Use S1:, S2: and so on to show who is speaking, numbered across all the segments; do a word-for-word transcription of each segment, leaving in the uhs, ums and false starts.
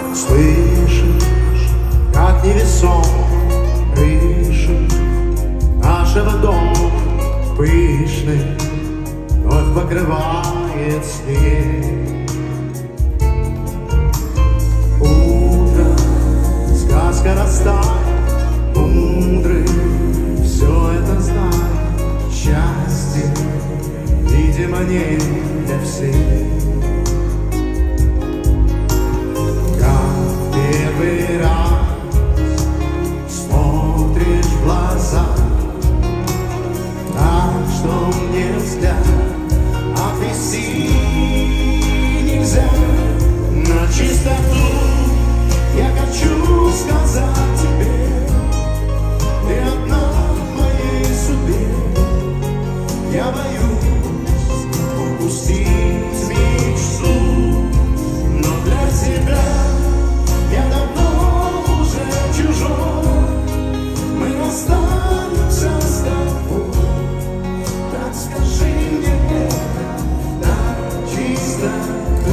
S1: Слышишь, как невесом крыши нашего дома пышный вновь покрывает снег. Утро, сказка растает, мудрый все это знает. Счастье, видимо, не для всех. Первый раз смотришь в глаза, так что мне взгляд отвести нельзя. На чистоту я хочу сказать тебе: ты одна в моей судьбе. Я боюсь упустить мечту, но для тебя я давно уже чужой. Мы расстанемся с тобой. Так скажи мне это на чистоту.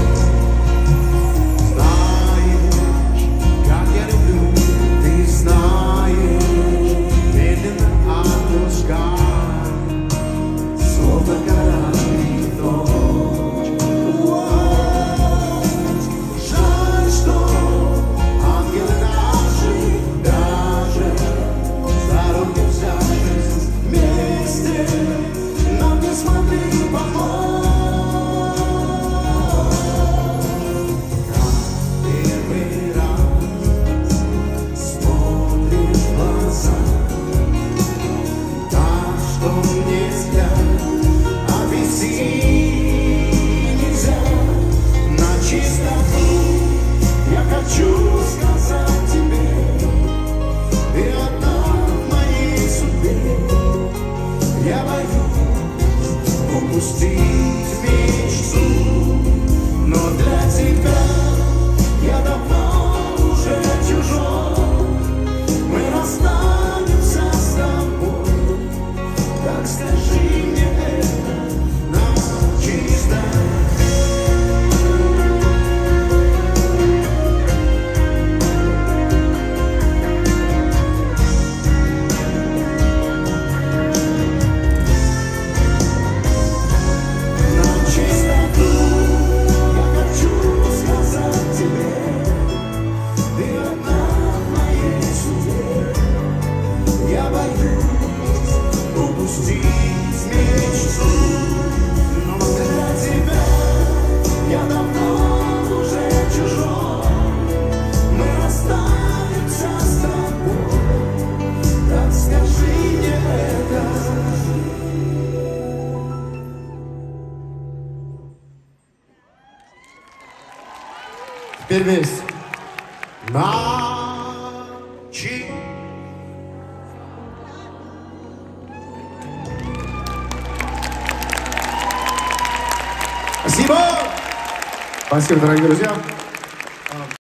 S1: Знаешь, как я люблю, ты знаешь. Медленно отпускай, словно корабль в ночь. Жаль, что упустить мечту, но для тебя я давно уже чужой. Мы расстанемся с тобой. Так скажи мне это на чистоту. Теперь весь. Ночи. Спасибо! Спасибо, дорогие друзья.